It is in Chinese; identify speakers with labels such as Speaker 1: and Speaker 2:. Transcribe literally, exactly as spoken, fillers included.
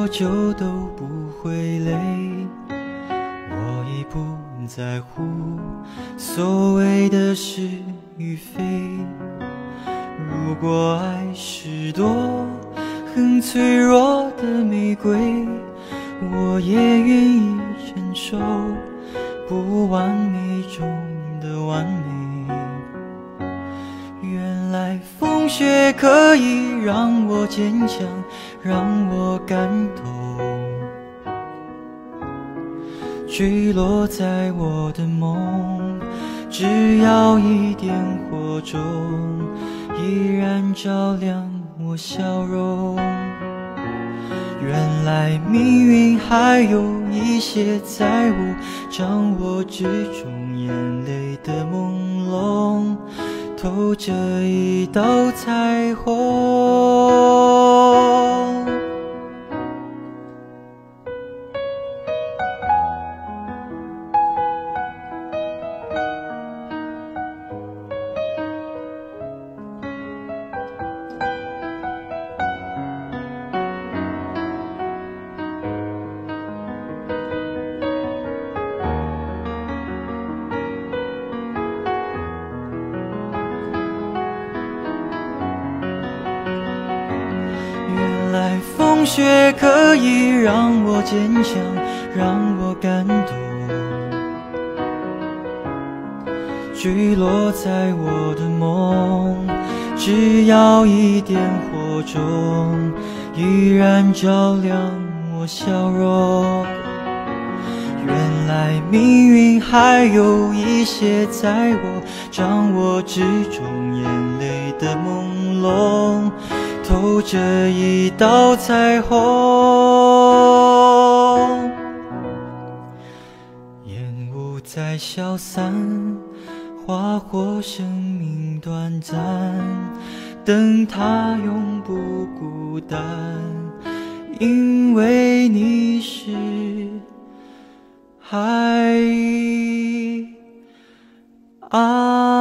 Speaker 1: 久都不会累，我已不在乎所谓的是与非。如果爱是朵很脆弱的玫瑰，我也愿意承受不完美中的完美。原来风雪可以让我坚强，让我感动，坠落在我的梦，只要一点火种，依然照亮我笑容。原来命运还有一些在我掌握之中，眼泪的朦胧透着一道彩虹。原来风雪可以让我坚强，让我感动，坠落在我的梦，只要一点火种，依然照亮我笑容。原来命运还有一些在我掌握之中，眼泪的朦胧透着一道彩虹。烟雾在消散，划过生命短暂，等它永不孤单，因为你是海岸。